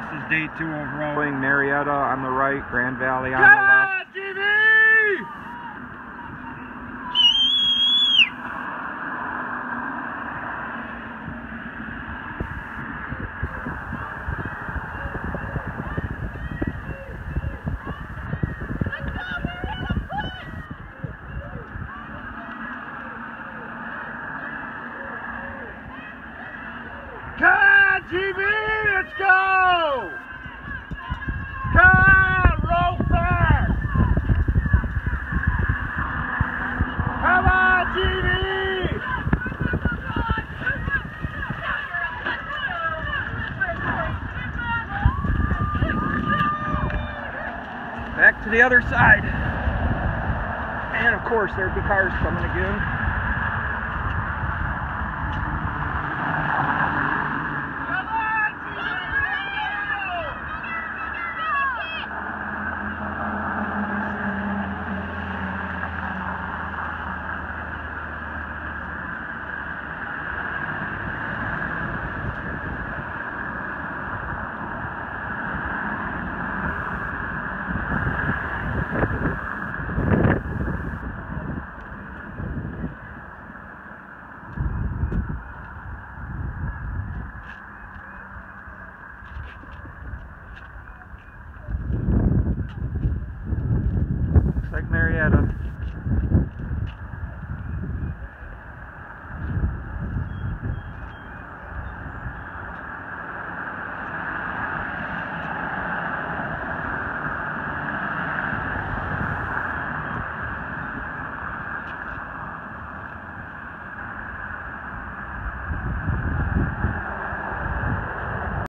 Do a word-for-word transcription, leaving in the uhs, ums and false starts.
is day two overall. Playing Marietta on the right, Grand Valley on the left. G V! Come on, G V, let's go! Come on, roll fast! Come on, G V! Back to the other side. And of course, there'd be cars coming again.